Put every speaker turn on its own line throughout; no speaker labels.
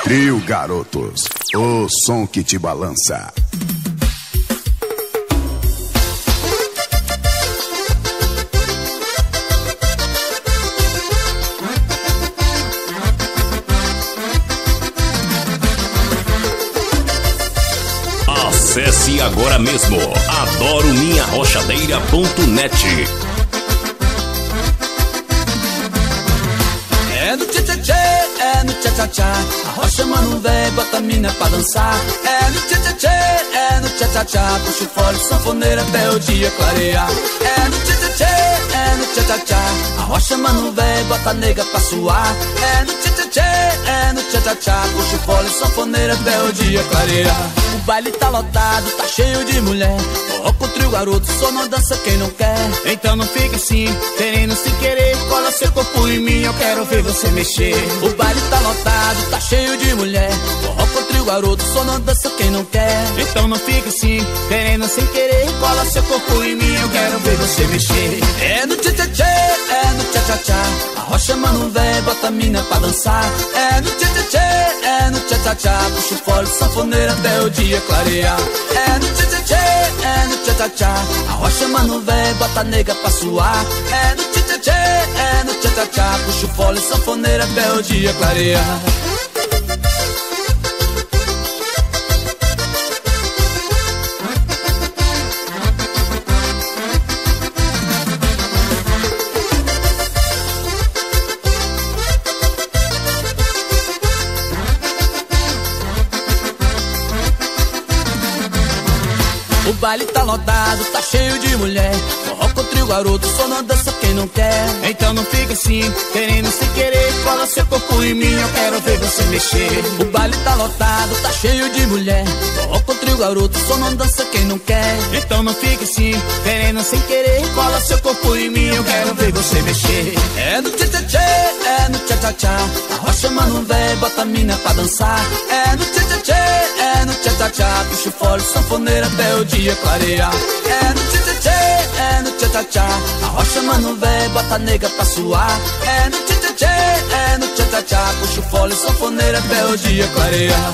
Trio Garotos, o som que te balança.
Acesse agora mesmo adorominharochadeira.net.
É no tchê-tchê-tchê, é no tchá-tchá-tchá, a rocha mano véi, bota a mina pra dançar. É no tchê-tchê-tchê, é no tchá-tchá-tchá, puxa o fole, sanfoneira até o dia clarear. É no tchê-tchê-tchê, é no tchá-tchá-tchá, a rocha mano véi, bota a nega pra suar. É no tchê-tchê-tchê, é no tchá-tchá-tchá, puxa o fole, sanfoneira até o dia clarear. O baile tá lotado, tá cheio de mulher, forró com trio garoto, só não dança quem não quer. Então não fica assim, querendo se querer, cola seu corpo em mim, eu quero ver você mexer. O baile tá lotado, tá cheio de mulher, forró com trio garoto, só não dança quem não quer. Então não fica assim, querendo sem querer, cola seu corpo em mim, eu quero ver você mexer. É no tchê-tchê-tchê, é no tchá-tchá-tchá, a rocha mano véi, bota a mina pra dançar. É no tchê-tchê-tchê, é no tchá-tchá-tchá, puxa o fole, sanfoneira até o dia clarear. É no tchê-tchê-tchê, é no tchá-tchá-tchá, a rocha mano véi, bota a nega pra suar. É no tchê-tchê-tchê, é no tchá-tchá-tchá, puxa o fole, sanfoneira até o dia clarear. O baile tá lotado, tá cheio de mulher, forró com trio garoto, só não dança quem não quer. Então não fica assim, querendo sem querer, cola seu corpo em mim, eu quero ver você mexer. O baile tá lotado, tá cheio de mulher, forró com trio garoto, só não dança quem não quer. Então não fica assim, querendo sem querer, cola seu corpo em mim, eu quero ver você mexer. É no tchê-tchê-tchê, é no tchá-tchá-tchá, a rocha mano véi, bota a mina pra dançar. É no tchê-tchê-tchê, é no tchá-tchá-tchá, puxa o fole, sanfoneira até o dia clarear. É no tchê-tchê-tchê, é no tchá-tchá-tchá, a rocha mano véi, bota a nega pra suar. É no tchê-tchê-tchê, é no tchá-tchá-tchá, puxa o fole, sanfoneira até o dia clarear.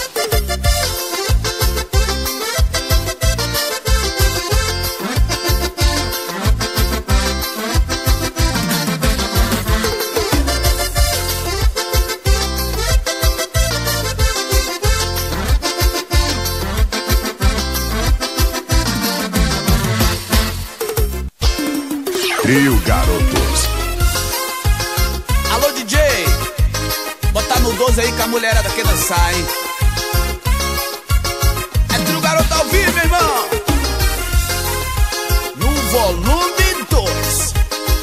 Trio Garotos.
Alô DJ, bota no 12 aí que a mulherada quer dançar, hein? É Trio Garoto ao vivo, meu irmão, no volume 2.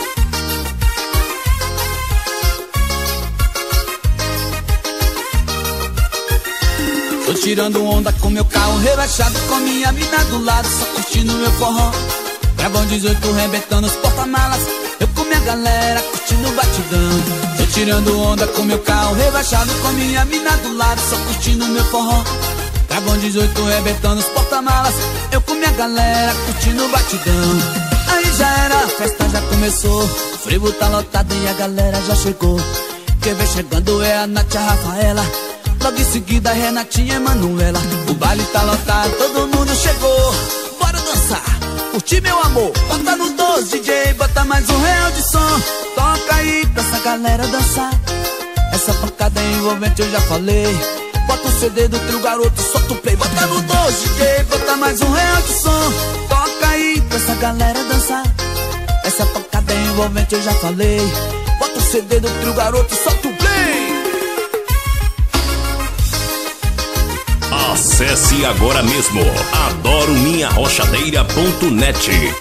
Tô tirando onda com meu carro rebaixado, com minha mina do lado, só curtindo meu forró. Gravão 18 rebentando os porta-malas, eu com minha galera curtindo o batidão. Tô tirando onda com meu carro rebaixado, com minha mina do lado, só curtindo meu forró. Gravão 18 rebentando os porta-malas, eu com minha galera curtindo o batidão. Aí já era, a festa já começou, o frevo tá lotado e a galera já chegou. Quem vem chegando é a Nath e a Rafaela, logo em seguida a Renatinha e a Manuela. O baile tá lotado, todo mundo chegou, bora dançar, curti meu amor, bota no 12 DJ, bota mais R$1 de som. Toca aí pra essa galera dançar, essa pancada envolvente eu já falei. Bota o CD do Trio Garoto, solta o play. Bota no 12 DJ, bota mais R$1 de som. Toca aí pra essa galera dançar, essa pancada envolvente eu já falei. Bota o CD do Trio Garoto, solta o play.
Acesse agora mesmo adorominharochadeira.net.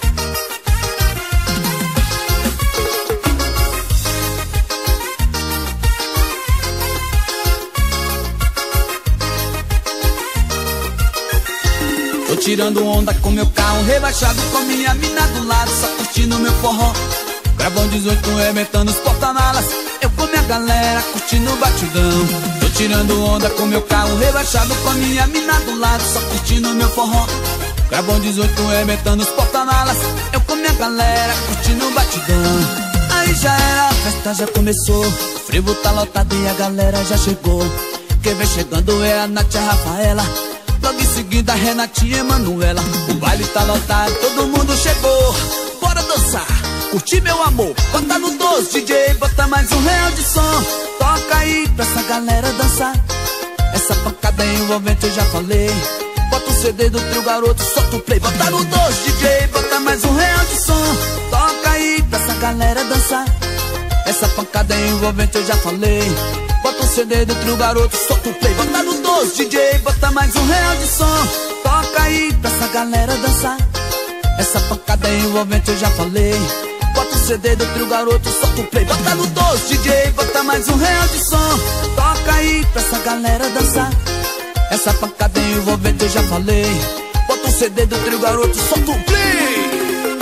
Tô tirando onda com meu carro rebaixado, com minha mina do lado, só curtindo meu forró. Gravão 18 rebentando os porta-malas, eu com minha galera curtindo o batidão. Tô tirando onda com meu carro rebaixado, com minha mina do lado, só curtindo meu forró. Gravão 18 rebentando os porta-malas, eu com minha galera curtindo o batidão. Aí já era, a festa já começou, o frevo tá lotado e a galera já chegou. Quem vem chegando é a Nath e a Rafaela, logo em seguida a Renatinha e Manuela. O baile tá lotado, todo mundo chegou. Bora dançar, curtir meu amor. Bota no 12, DJ, bota mais R$1 de som. Toca aí pra essa galera dançar. Essa pancada envolvente eu já falei. Bota o CD do Trio Garoto, solta o play. Bota no 12, DJ, bota mais R$1 de som. Toca aí pra essa galera dançar. Essa pancada envolvente eu já falei. Bota o CD do Trio Garoto, solta o play. Bota no 12, DJ, bota mais R$1 de som. Toca aí pra essa galera dançar. Essa pancada envolvente eu já falei. Bota o CD do Trio Garoto, solta o play. Bota no 12, DJ, bota mais R$1 de som. Toca aí pra essa galera dançar. Essa pancada envolvente eu já falei. Bota o CD do Trio Garoto, solta o play.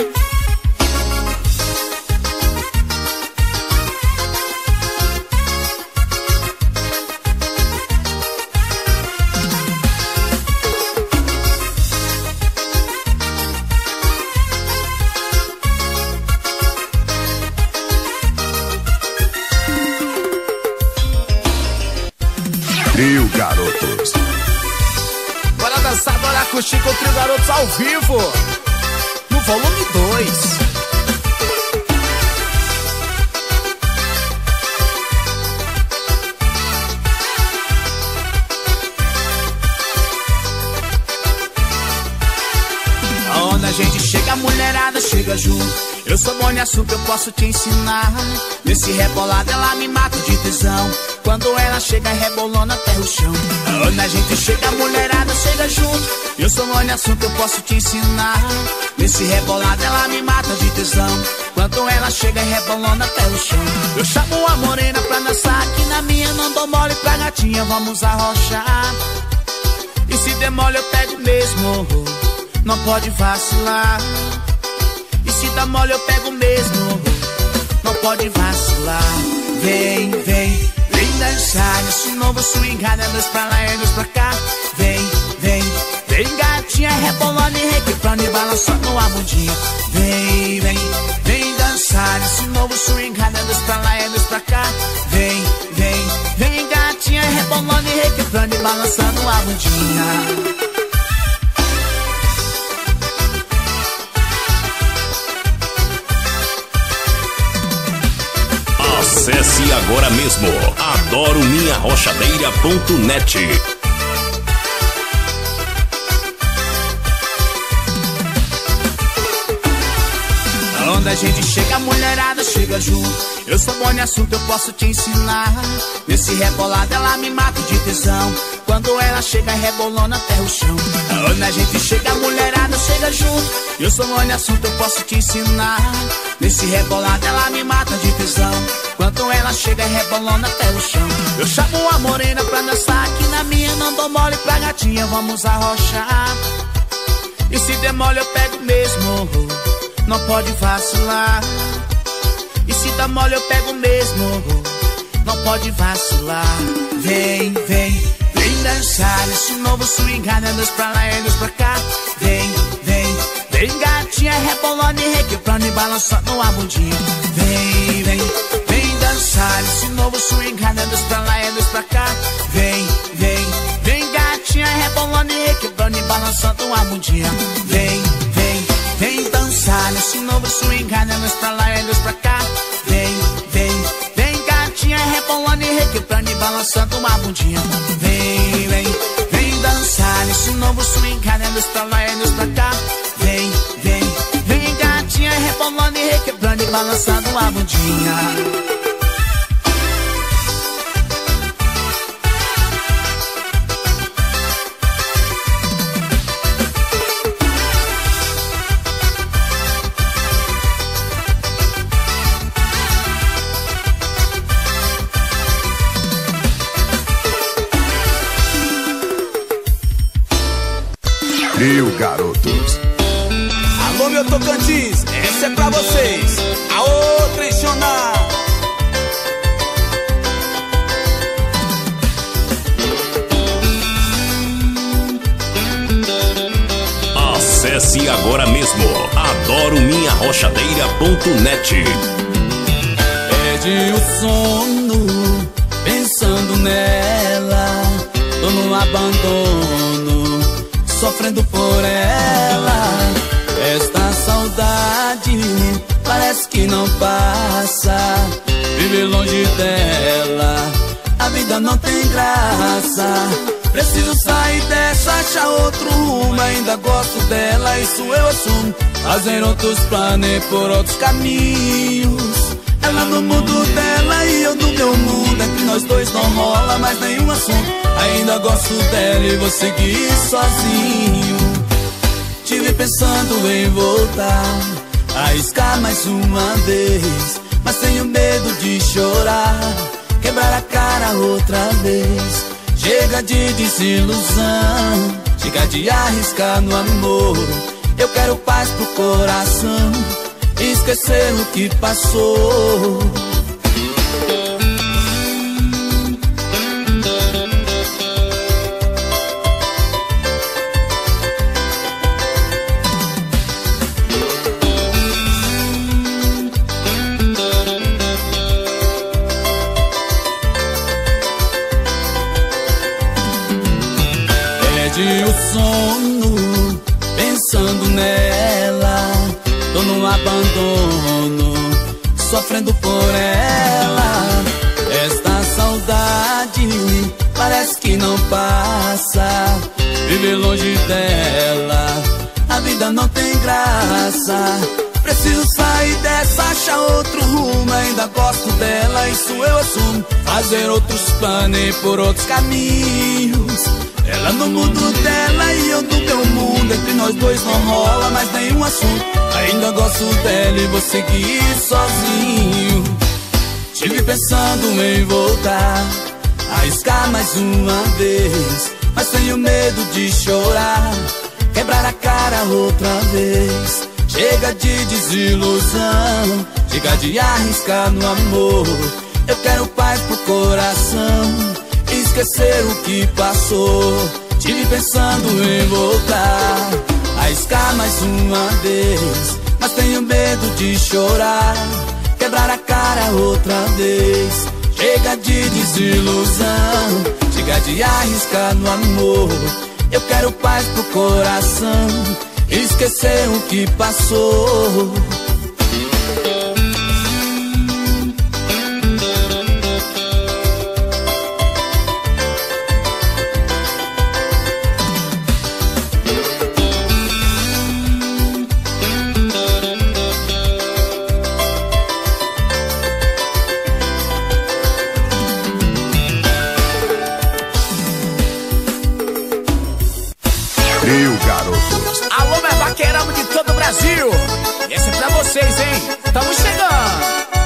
Trio Garotos.
Bora dançar, bora curtir com o Trio Garotos ao vivo, no volume 2.
Onde a gente chega, a mulherada chega junto. Eu sou bom em assunto, eu posso te ensinar. Nesse rebolado ela me mata de tesão. Quando ela chega rebolando até o chão. Onde a gente chega, a mulherada chega junto. Eu sou bom em assunto, eu posso te ensinar. Nesse rebolado ela me mata de tesão. Quando ela chega rebolando até o chão. Eu chamo a morena pra dançar aqui na minha. Não dou mole pra gatinha, vamos arrochar. E se der mole eu pego mesmo, não pode vacilar. E se dá mole eu pego mesmo, não pode vacilar. Vem, vem, vem dançar nesse novo swing, é dois pra lá e dois pra cá. Vem, vem, vem gatinha rebolando e requebrando e balançando a bundinha. Vem, vem, vem dançar nesse novo swing, é dois pra lá e dois pra cá. Vem, vem, vem gatinha rebolando e requebrando e balançando a bundinha.
Acesse agora mesmo adorominharochadeira.net.
Onde a gente chega, a mulherada chega junto. Eu sou bom em assunto, eu posso te ensinar. Nesse rebolado ela me mata de tesão. Quando ela chega rebolando até o chão. Onde a gente chega, a mulherada chega junto. Eu sou bom em assunto, eu posso te ensinar. Nesse rebolado ela me mata de tesão. Quando ela chega rebolando até o chão. Eu chamo a morena pra dançar aqui na minha. Não dou mole pra gatinha, vamos arrochar. E se der mole eu pego mesmo, não pode vacilar. E se dá mole eu pego mesmo, não pode vacilar. Vem, vem, vem dançar nesse novo swing, é dois pra lá e dois pra cá. Vem, vem, vem gatinha rebolando e requebrando e balançando a bundinha. Vem, vem, vem dançar nesse novo swing, é dois pra lá e dois pra cá. Vem, vem, vem gatinha rebolando e requebrando e balançando a bundinha. Vem, vem, vem dançar nesse novo swing, é dois pra lá e dois pra cá. Vem, vem, vem gatinha rebolando e requebrando e balançando uma bundinha. Vem, vem, vem dançar nesse novo swing, é dois pra lá e dois pra cá. Vem, vem, vem gatinha rebolando e requebrando e balançando uma bundinha.
Trio Garotos.
Alô, meu Tocantins, essa é pra vocês. Aô, Trencionar.
Acesse agora mesmo adorominharochadeira.net.
Perde o sono pensando nela. longe dela, a vida não tem graça. Preciso sair dessa, achar outro rumo. Ainda gosto dela, isso eu assumo. Fazer outros planos por outros caminhos. Ela no mundo dela e eu no meu mundo. Entre nós dois não rola mais nenhum assunto. Ainda gosto dela e vou seguir sozinho. Tive pensando em voltar, arriscar mais uma vez, mas tenho medo de chorar, quebrar a cara outra vez. Chega de desilusão, chega de arriscar no amor. Eu quero paz pro coração, esquecer o que passou. O sono, pensando nela, tô no abandono, sofrendo por ela. Esta saudade parece que não passa. Viver longe dela, a vida não tem graça. Preciso sair dessa, achar outro rumo. Ainda gosto dela, isso eu assumo. Fazer outros planos por outros caminhos. Ela no mundo dela e eu no meu mundo. Entre nós dois não rola mais nenhum assunto. Ainda gosto dela e vou seguir sozinho. Tive pensando em voltar, arriscar mais uma vez, mas tenho medo de chorar, quebrar a cara outra vez. Chega de desilusão, chega de arriscar no amor. Eu quero paz pro coração, esquecer o que passou. Tive pensando em voltar, arriscar mais uma vez, mas tenho medo de chorar, quebrar a cara outra vez. Chega de desilusão, chega de arriscar no amor. Eu quero paz pro coração, esquecer o que passou.
Garotos.
Alô, meu vaqueirão de todo o Brasil. Esse é pra vocês, hein? Tamo chegando.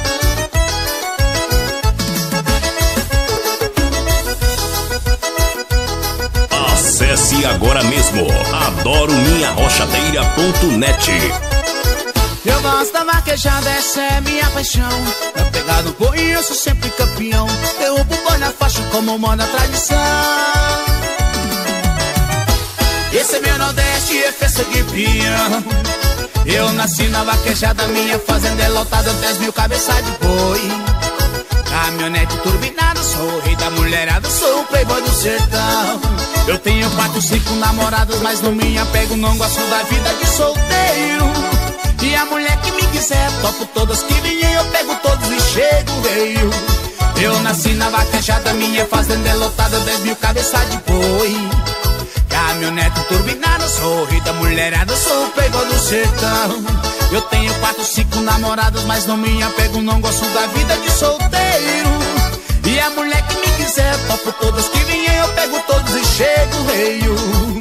Acesse agora mesmo adorominharochadeira.net.
Eu gosto da vaquejada, essa é minha paixão. Eu pegar no boi, eu sou sempre campeão. Derrubo o boi na faixa como manda a tradição. Esse é meu Nordeste, é festa de peão. Eu nasci na vaquejada, minha fazenda é lotada, 10 mil cabeças de boi. Caminhonete turbinada, sou o rei da mulherada, sou o playboy do sertão. Eu tenho 4, 5 namoradas, mas não me apego, não gosto da vida de solteiro. E a mulher que me quiser, topo todas que vêm, eu pego todos e chego veio. Eu nasci na vaquejada, minha fazenda é lotada, 10 mil cabeças de boi. Caminhonete turbinada, sou o rei da mulherada, sou o playboy do sertão. Eu tenho 4, 5 namoradas, mas não me apego, não gosto da vida de solteiro. E a mulher que me quiser, topo todas que vêm, eu pego todos e chego veio.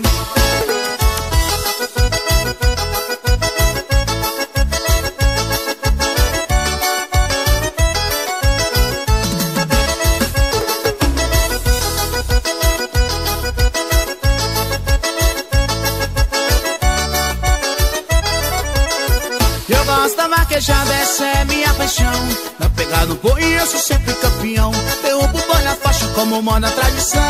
Vaquejada, essa é minha paixão. Na pegada no boi, eu sou sempre campeão. Derrubo o boi na faixa como manda a tradição.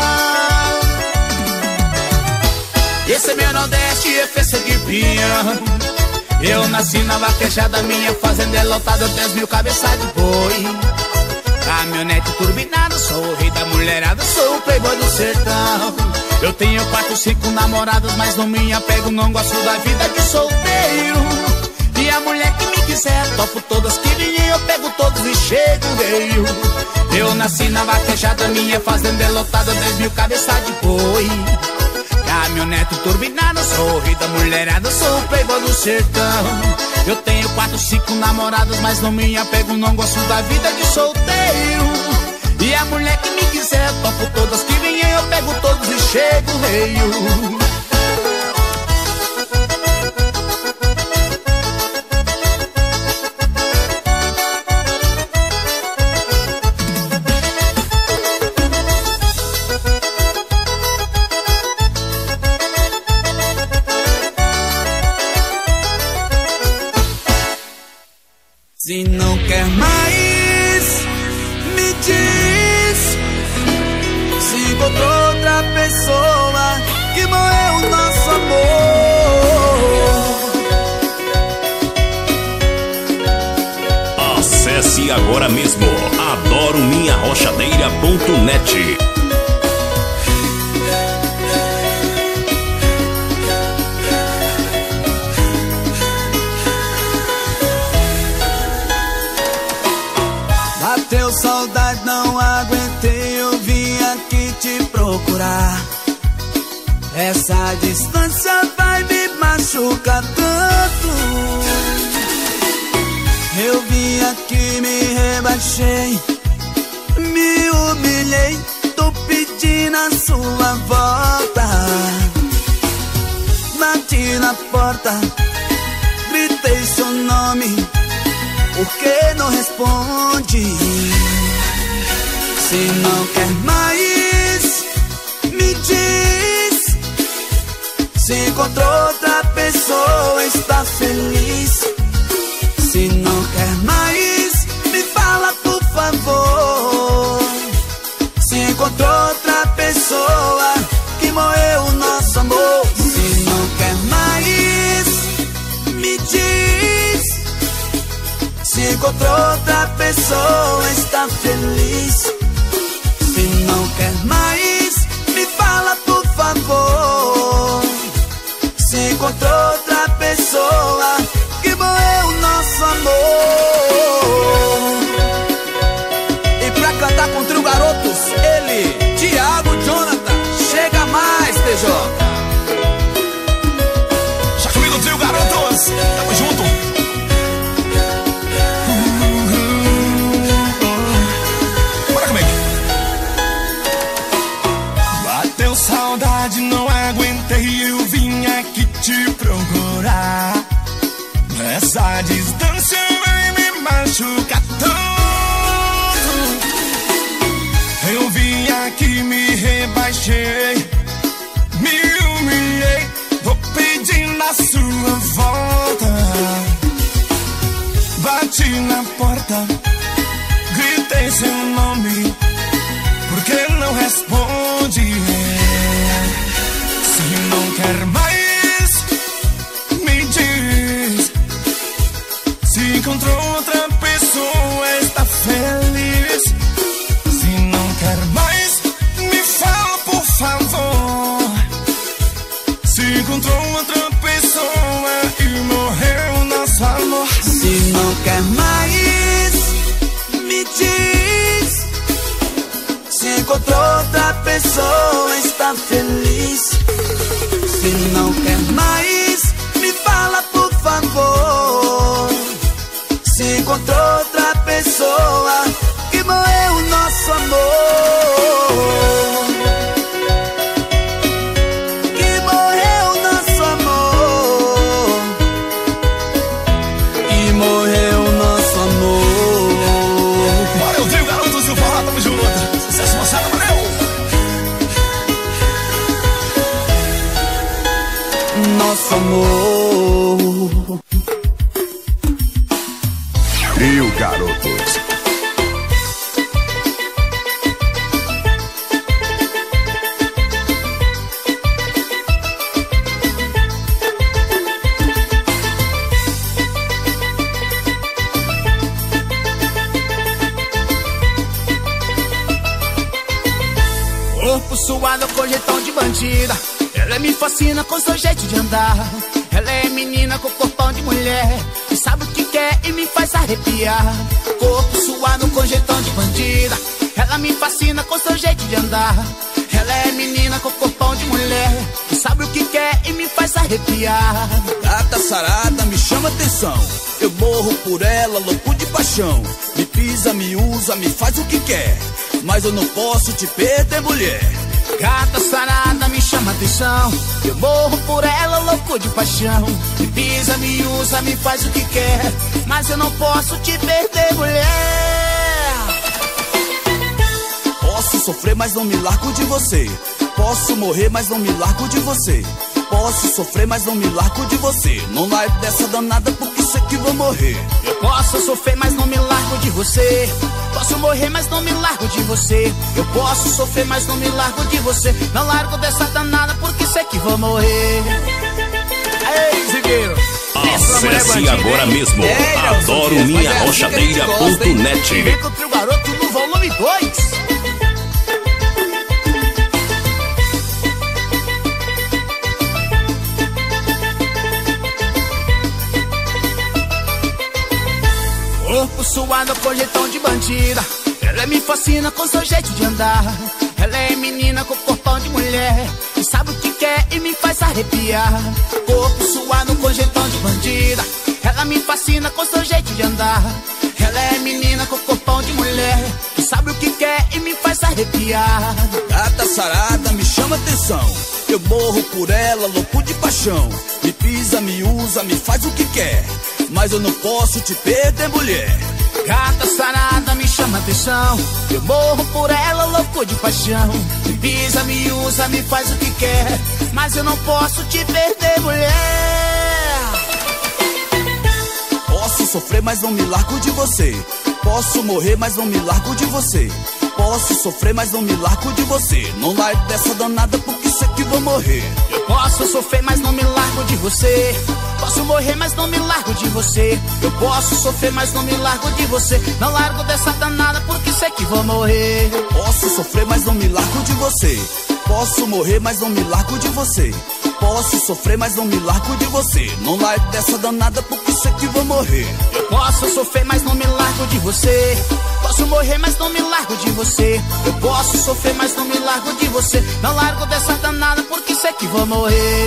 Esse é meu Nordeste, é festa de peão. Eu nasci na vaquejada, minha fazenda é lotada, 10 mil cabeças de boi. Caminhonete turbinada, sou o rei da mulherada, sou o playboy do sertão. Eu tenho 4, 5 namoradas, mas não me apego, não gosto da vida de solteiro. E a mulher que me quiser, topo todas que virem, eu pego todos e chego, veio. Eu nasci na vaquejada, minha fazenda é lotada, 10 mil cabeça de boi. Caminhonete turbinada, sou o rei da mulherada, sou o playboy do sertão. Eu tenho 4, 5 namoradas, mas não me apego, não gosto da vida de solteiro. E a mulher que me quiser, topo todas que virem, eu pego todos e chego, veio. Se não quer mais, me diz. Se encontrou outra pessoa que morreu o nosso amor.
Acesse agora mesmo adorominharochadeira.net.
Bateu saudade, não aguentei, eu vim aqui te procurar. Essa distância vai me machucar tanto. Eu vim aqui, me rebaixei, me humilhei, tô pedindo a sua volta. Bati na porta, gritei seu nome, por que não responde? Se não quer mais, me diz. Se encontrou outra pessoa, está feliz. Se não quer mais, me fala por favor. Se encontrou outra pessoa que morreu o nosso amor. Se não quer mais, me diz. Se encontrou outra pessoa, está feliz. Se não quer mais, me fala por favor. Se encontrou outra pessoa que morreu o nosso amor. E pra cantar com o trio Garotos, ele, Thiago Jonathan. Chega mais, TJ.
Já comigo o trio Garotos, tamo junto. Saudade, não aguentei, eu vim aqui te procurar. Essa distância vai me machucar tanto. Eu vim aqui, me rebaixei, me humilhei, tô pedindo a sua volta. Bati na porta, gritei seu nome, por que não responde? Se não quer mais, me diz. Se encontrou outra pessoa, está feliz. Se não quer mais, me fala por favor. Se encontrou outra pessoa e morreu nosso amor.
Se não quer mais, me diz. Se encontrou outra pessoa, está feliz. Se não quer mais, me fala por favor. Se encontrou outra pessoa que morreu o nosso amor. Que morreu o nosso amor. Que morreu o nosso amor.
Bora, eu trio Garotos do Forró, tamo junto. Sucesso, moçada, valeu!
Nosso amor.
Trio Garotos.
Corpo suado,
com jeitão de bandida. Ela me fascina com seu jeito de andar. Ela é menina com corpão de mulher, que sabe o que quer e me faz arrepiar. Corpo suado com jeitão de bandida. Ela me fascina com seu jeito de andar. Ela é menina com corpão de mulher, que sabe o que quer e me faz arrepiar.
Gata sarada me chama atenção, eu morro por ela, louco de paixão. Me pisa, me usa, me faz o que quer, mas eu não posso te perder, mulher.
Gata sarada me chama atenção, eu morro por ela, louco de paixão. Me pisa, me usa, me faz o que quer, mas eu não posso te perder, mulher.
Posso sofrer, mas não me largo de você. Posso morrer, mas não me largo de você. Posso sofrer, mas não me largo de você. Não largo dessa danada porque sei que vou morrer.
Eu posso sofrer, mas não me largo de você. Posso morrer, mas não me largo de você. Eu posso sofrer, mas não me largo de você. Não largo dessa danada porque sei que vou morrer. Ei, Zigueiro,
acesse agora mesmo adorominharochadeira.net.
Vem com o Trio Garoto no volume 2. Corpo suado com jeitão de bandida. Ela me fascina com seu jeito de andar. Ela é menina com corpão de mulher, que sabe o que quer e me faz arrepiar. Corpo suado com jeitão de bandida. Ela me fascina com seu jeito de andar. Ela é menina com corpão de mulher, que sabe o que quer e me faz arrepiar.
Gata sarada me chama atenção, eu morro por ela, louco de paixão. Me pisa, me usa, me faz o que quer, mas eu não posso te perder, mulher.
Gata sarada me chama atenção, eu morro por ela, louco de paixão. Me pisa, me usa, me faz o que quer, mas eu não posso te perder, mulher.
Posso sofrer, mas não me largo de você. Posso morrer, mas não me largo de você. Posso sofrer, mas não me largo de você. Não largo dessa danada porque sei que vou morrer.
Eu posso sofrer, mas não me largo de você. Posso morrer, mas não me largo de você. Eu posso sofrer, mas não me largo de você. Não largo dessa danada porque sei que vou morrer.
Posso sofrer, mas não me largo de você. Posso morrer, mas não me largo de você. Posso sofrer, mas não me largo de você. Não largo dessa danada porque sei que vou morrer.
Eu posso sofrer, mas não me largo de você. Posso morrer, mas não me largo de você. Eu posso sofrer, mas não me largo de você. Não largo dessa danada porque sei que vou morrer.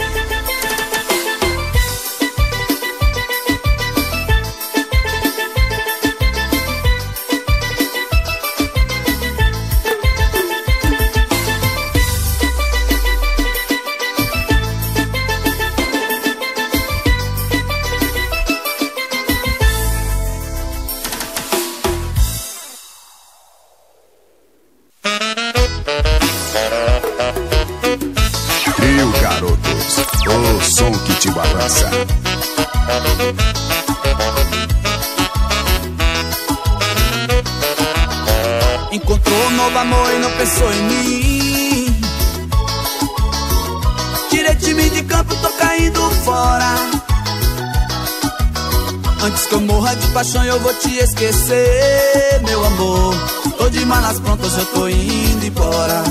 Trio Garotos, o som que te balança.
Encontrou um novo amor e não pensou em mim. Tirei time de campo, tô caindo fora. Antes que eu morra de paixão eu vou te esquecer, meu amor. Tô de malas prontas, eu tô indo embora.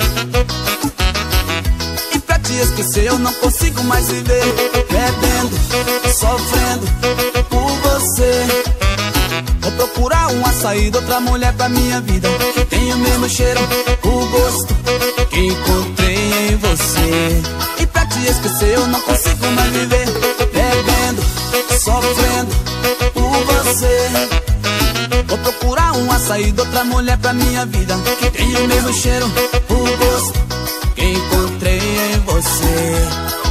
E pra te esquecer eu não consigo mais viver, bebendo, sofrendo por você. Vou procurar uma saída, outra mulher pra minha vida, que tem o mesmo cheiro, o gosto que encontrei em você. E pra te esquecer eu não consigo mais viver, bebendo, sofrendo por você. Vou procurar uma saída, outra mulher pra minha vida, que tem o mesmo cheiro, o gosto que encontrei em você.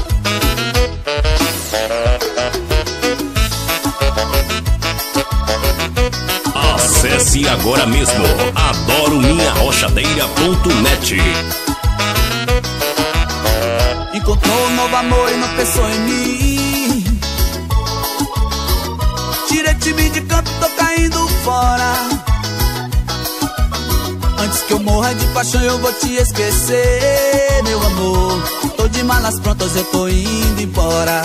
Acesse agora mesmo adorominharochadeira.net.
Encontrou um novo amor e não pensou em mim. Tirei time de campo, tô caindo fora. Antes que eu morra de paixão eu vou te esquecer, meu amor. Tô de malas prontas, eu tô indo embora.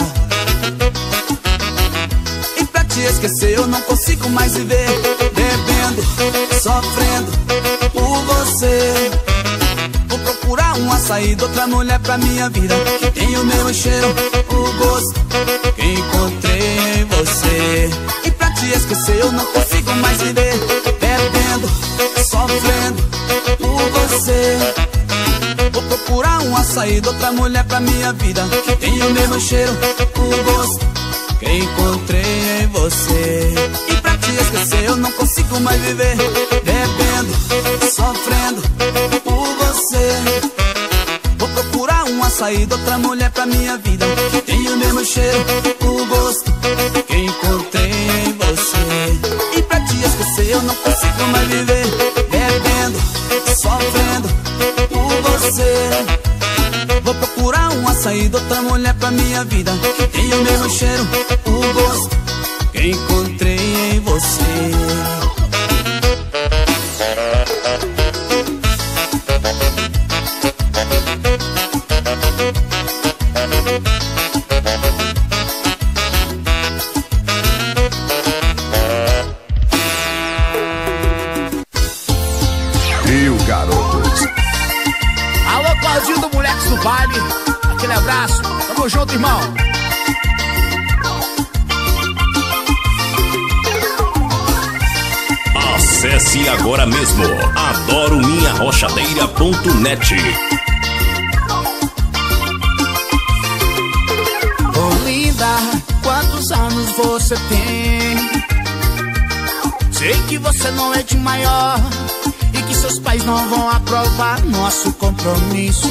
E pra te esquecer eu não consigo mais viver, bebendo, sofrendo por você. Vou procurar uma saída, outra mulher pra minha vida que tem o mesmo cheiro, o gosto que encontrei em você. E pra te esquecer eu não consigo mais viver, bebendo, sofrendo por você. Vou procurar uma saída, outra mulher pra minha vida que tem o mesmo cheiro, o gosto que encontrei em você. E pra te esquecer eu não consigo mais viver, bebendo, sofrendo por você. Vou procurar uma saída, outra mulher pra minha vida que tem o mesmo cheiro, o gosto que encontrei em você. E pra te esquecer eu não consigo mais viver, bebendo, sofrendo por você. Vou procurar uma saída, outra mulher pra minha vida que tem o mesmo cheiro, o gosto que encontrei em você.
Rio Garotos.
Alô, Claudinho do Moleques do Baile. Aquele abraço. Tamo junto, irmão.
Acesse agora mesmo adorominharrochadeira.net.
Ô linda, quantos anos você tem? Sei que você não é de maior e que seus pais não vão aprovar nosso compromisso.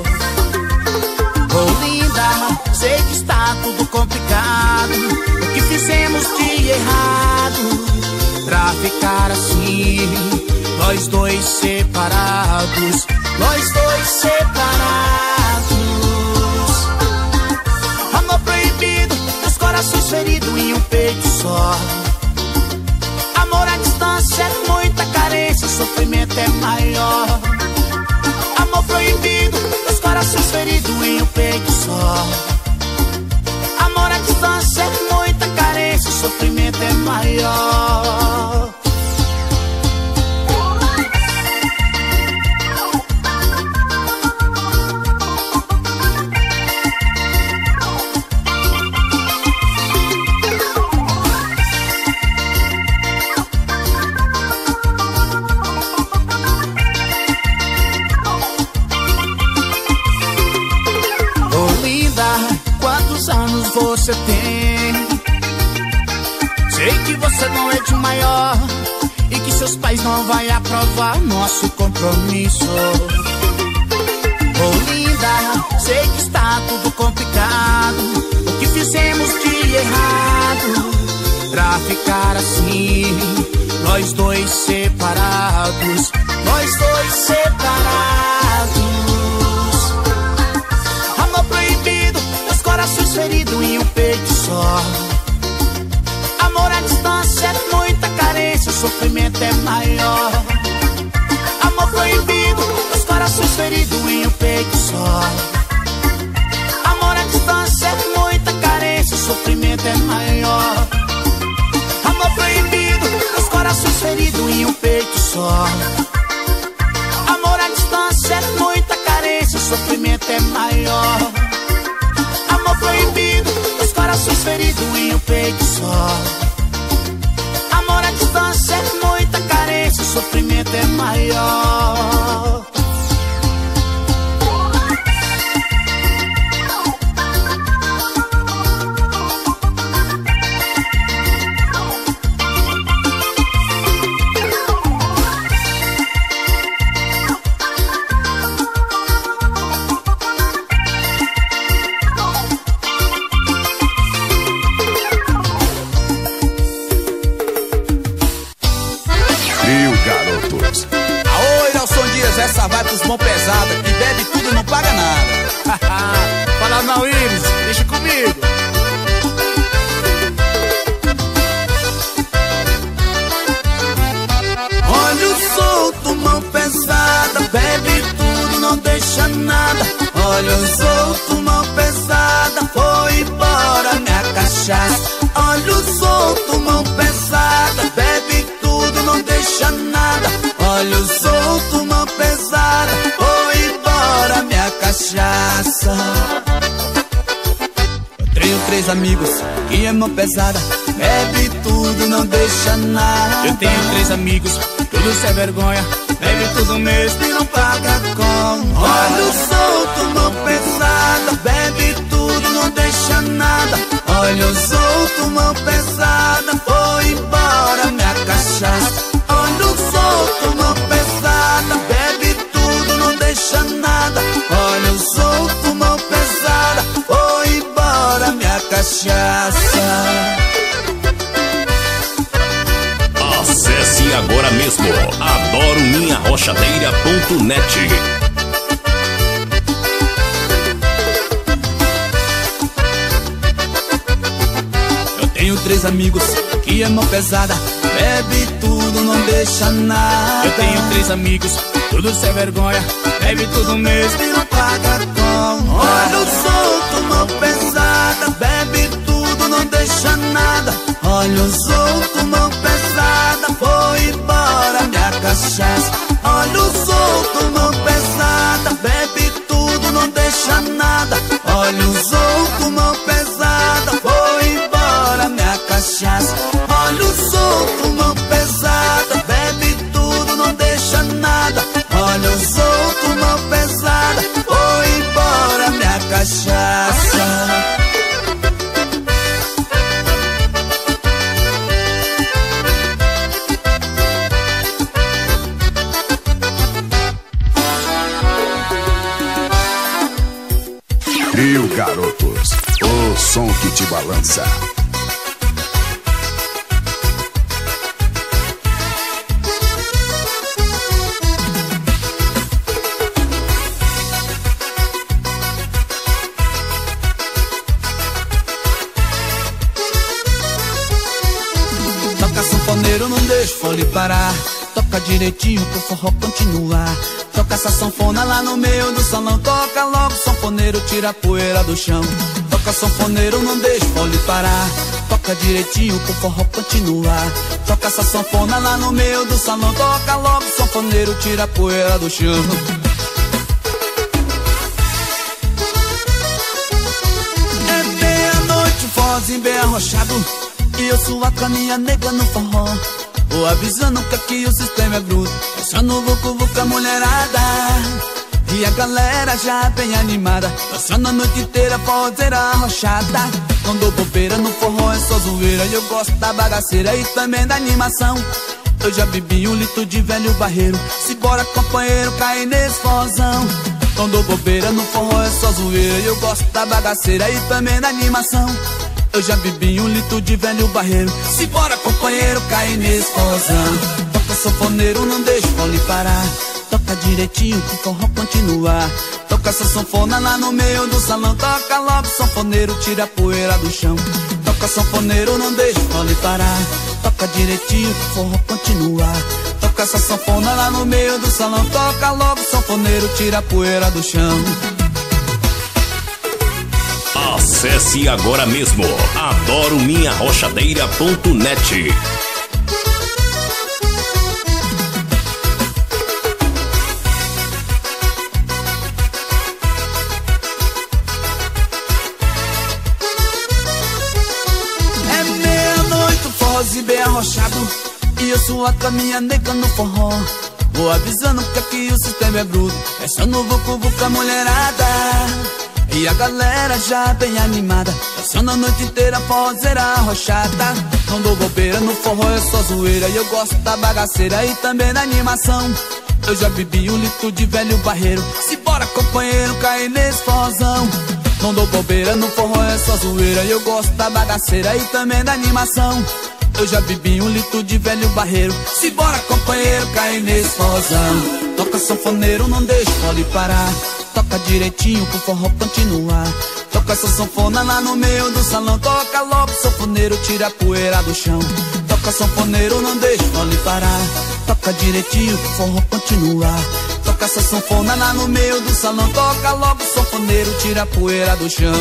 Ô linda, sei que está tudo complicado, o que fizemos de errado pra ficar assim, nós dois separados, nós dois separados. Amor proibido, dois corações feridos em um peito só. Amor à distância é muita carência, o sofrimento é maior. Amor proibido, dois corações feridos em um peito só. Amor à distância é muita carência, o sofrimento é maior. Anos você tem? Sei que você não é de maior e que seus pais não vão aprovar nosso compromisso. Oh linda, sei que está tudo complicado, o que fizemos de errado pra ficar assim, nós dois separados, nós dois separados. Amor proibido, corações feridos em um peito só. Amor à distância é muita carência, o sofrimento é maior. Amor proibido, os corações feridos em um peito só. Amor à distância é muita carência, o sofrimento é maior. Amor proibido, os corações feridos em um peito só. Amor à distância é muita carência, o sofrimento é maior. Amor proibido, os corações feridos em um peito só. Amor à distância é muita carência, o sofrimento é maior.
Essa vai pros mão pesada, que bebe tudo e não paga nada.
Fala não, Iris, deixa comigo.
Olho solto, mão pesada, bebe tudo, não deixa nada. Olho solto, mão pesada, foi embora minha cachaça. Olho solto, mão pesada, bebe tudo, não deixa nada. Olho solto, mão pesada, foi embora cachaça. Eu tenho 3 amigos que é mão pesada, bebe tudo, não deixa nada.
Eu tenho 3 amigos, tudo sem vergonha, bebe tudo mesmo e não paga com.
Olho solto, mão pesada, bebe tudo, não deixa nada. Olho solto, mão pesada, foi embora minha cachaça. Olho solto, mão pesada, bebe tudo, não deixa nada. Olho solto, mão pesada, foi embora minha cachaça.
Acesse agora mesmo adorominharochadeira.net.
Tenho 3 amigos que é mão pesada, bebe tudo, não deixa nada.
Eu tenho 3 amigos, tudo sem vergonha, bebe tudo mesmo e não paga com.
Olho solto, mão pesada, bebe tudo, não deixa nada. Olho solto, mão pesada, foi embora minha cachaça. Olho solto, mão pesada, bebe tudo, não deixa nada. Olho solto, mão pesada, foi embora minha cachaça. Olho solto, mão pesada, bebe tudo, não deixa nada. Olho solto, mão pesada, foi embora minha cachaça.
Trio Garotos, o som que te balança.
Toca sanfoneiro, não deixa o fole parar. Toca direitinho pro forró continuar. Toca essa sanfona lá no meio do salão. Toca logo, sanfoneiro, tira a poeira do chão. Toca sanfoneiro, não deixa o fole parar. Toca direitinho pro forró continuar. Toca essa sanfona lá no meio do salão. Toca logo, sanfoneiro, tira a poeira do chão. É meia-noite, forrozinho bem arrochado, e eu suar com a minha nega no forró. Vou avisando que aqui o sistema é bruto, é só no vucu-vucu a mulherada. E a galera já bem animada, dançando a noite inteira, forrozeira arrochada. Não dou bobeira no forró, é só zoeira, e eu gosto da bagaceira e também da animação. Eu já bebi 1 litro de velho barreiro, se bora companheiro, cair nesse forrozão. Não dou bobeira no forró, é só zoeira, e eu gosto da bagaceira e também da animação. Eu já bebi 1 litro de velho barreiro, se bora companheiro, cair nesse forrozão. Toca sanfoneiro, não deixa o fole parar. Toca direitinho pro forró continuar. Toca essa sanfona lá no meio do salão. Toca logo, sanfoneiro, tira a poeira do chão. Toca sanfoneiro, não deixa o fole parar. Toca direitinho pro forró continuar. Toca essa sanfona lá no meio do salão. Toca logo, sanfoneiro, tira a poeira do chão.
Acesse agora mesmo adorominharochadeira.net.
É meia-noite, forrozinho bem arrochado, e eu suar com a minha nega no forró. Vou avisando que aqui o sistema é bruto, é só no vucu-vucu a mulherada. E a galera já bem animada, dançando a noite inteira, forrozeira arrochada. Não dou bobeira no forró, é só zoeira, e eu gosto da bagaceira e também da animação. Eu já bebi 1 litro de velho barreiro, se bora companheiro, cair nesse forrozão. Não dou bobeira no forró, é só zoeira, e eu gosto da bagaceira e também da animação. Eu já bebi 1 litro de velho barreiro, se bora companheiro, cair nesse forrozão. Toca sanfoneiro, não deixa o fole parar. Toca direitinho pro forró continuar. Toca essa sanfona lá no meio do salão. Toca logo, sanfoneiro, tira a poeira do chão. Toca sanfoneiro, não deixa o fole parar. Toca direitinho pro forró continuar. Toca essa sanfona lá no meio do salão. Toca logo, sanfoneiro, tira a poeira do chão.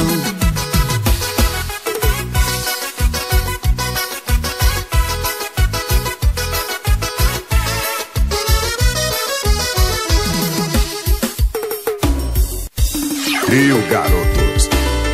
Trio Garotos.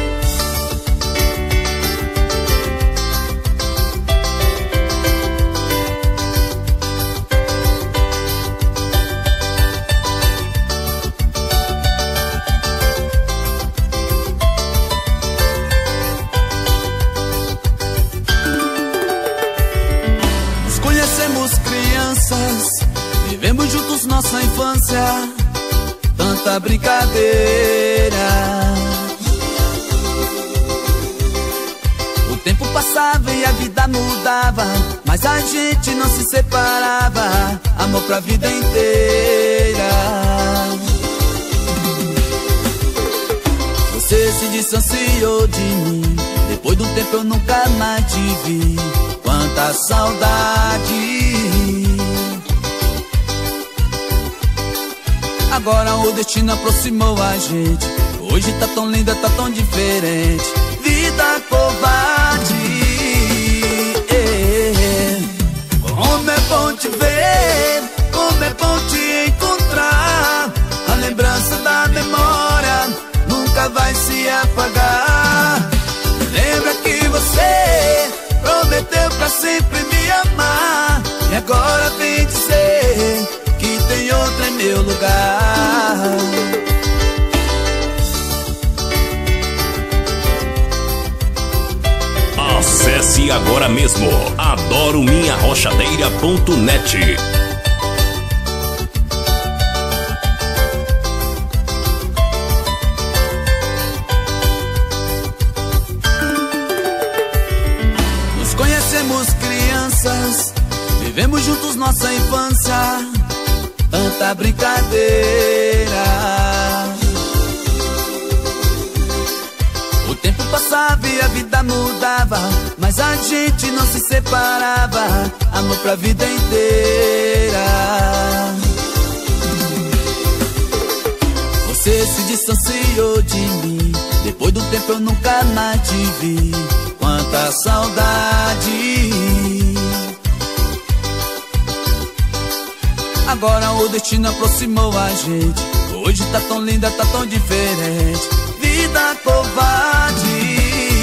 Nos conhecemos crianças, vivemos juntos nossa infância, tanta brincadeira. O tempo passava e a vida mudava, mas a gente não se separava, amor pra vida inteira. Você se distanciou de mim, depois do tempo eu nunca mais te vi. Quanta saudade. Agora o destino aproximou a gente, hoje tá tão linda, tá tão diferente. Vida covarde. Como é bom te ver, como é bom te encontrar. A lembrança da memória nunca vai se apagar. Lembra que você prometeu pra sempre me amar, e agora vem dizer que tem outra em meu lugar.
Acesse agora mesmo adorominharochadeira.net.
Nos conhecemos crianças, vivemos juntos nossa infância, tanta brincadeira. O tempo passava e a vida mudava, mas a gente não se separava, amor pra vida inteira. Você se distanciou de mim, depois do tempo eu nunca mais te vi. Quanta saudade. Agora o destino aproximou a gente, hoje tá tão linda, tá tão diferente. Vida covarde.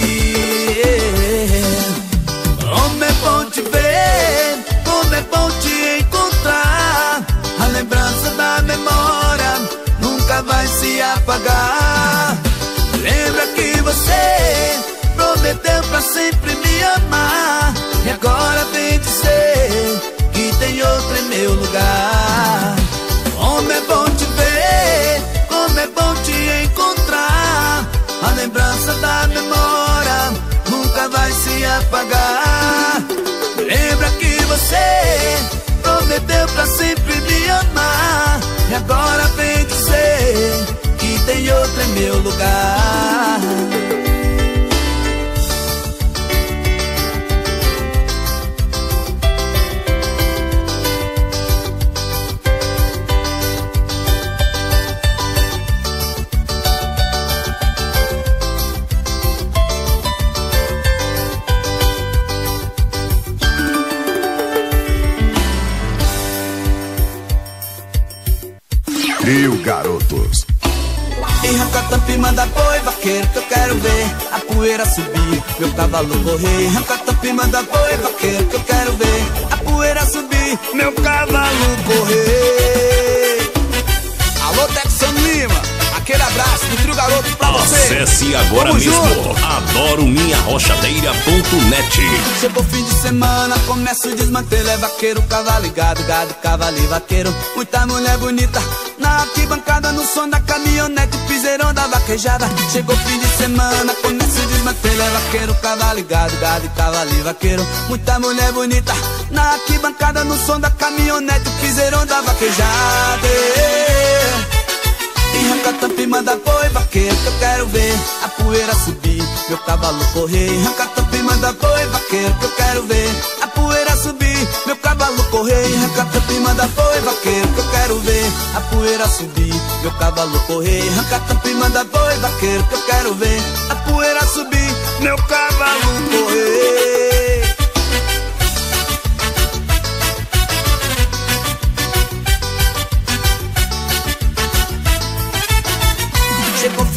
Como é bom te ver, como é bom te encontrar. A lembrança da memória nunca vai se apagar. Lembra que você prometeu pra sempre me amar, e agora vem dizer que tem outra em meu lugar. Como é bom te ver, como é bom te encontrar. A lembrança da memória nunca vai se apagar. Lembra que você prometeu pra sempre me amar, e agora vem dizer que tem outra em meu lugar.
Trio Garotos.
E arranca a tampa e manda boi, vaqueiro, que eu quero ver a poeira subir, meu cavalo correr. Arranca a tampa e manda boi, vaqueiro, que eu quero ver a poeira subir, meu cavalo correr. Alô, Texan Lima, aquele abraço do Trio Garoto pra você.
Acesse agora
Vamos
mesmo
junto.
adorominharochadeira.net.
Chegou fim de semana, começa o desmantelo. É vaqueiro, cavalo e gado, gado, cavalo e vaqueiro. Muita mulher bonita na arquibancada, no som da caminhonete, piseirão da vaquejada. Chegou fim de semana, começa o desmantelo. É vaqueiro, cavalo e gado, gado, cavalo e vaqueiro. Muita mulher bonita na arquibancada, no som da caminhonete, piseirão da vaquejada. E arranca a tampa e manda boi, vaqueiro, que eu quero ver a poeira subir, meu cavalo correr. Arranca a tampa e manda boi, vaqueiro, que eu quero ver a poeira subir, meu cavalo correr. Arranca a tampa e manda boi, vaqueiro, que eu quero ver a poeira subir, meu cavalo correr. Arranca a tampa e manda boi, vaqueiro, que eu quero ver a poeira subir, meu cavalo correr. Chegou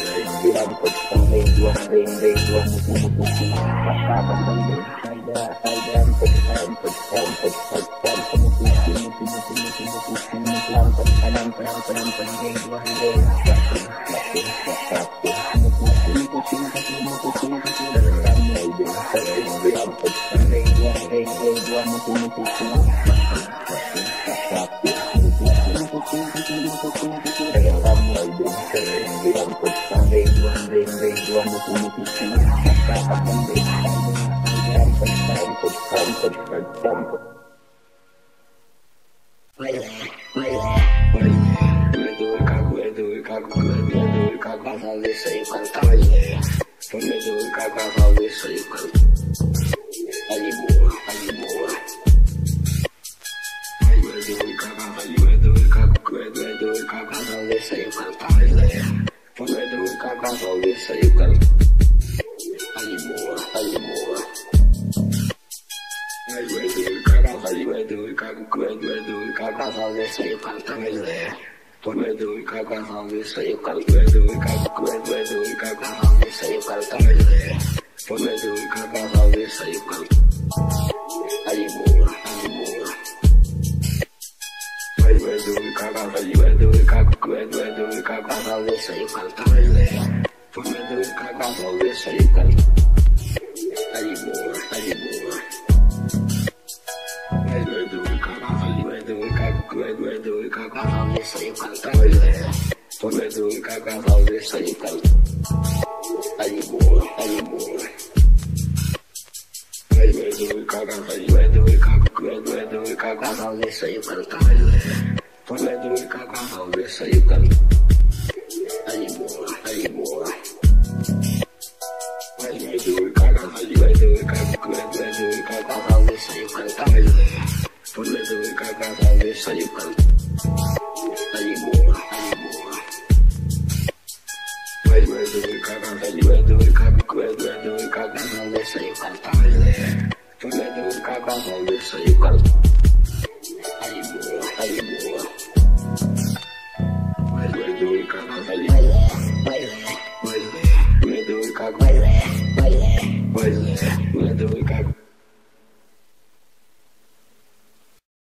Vai,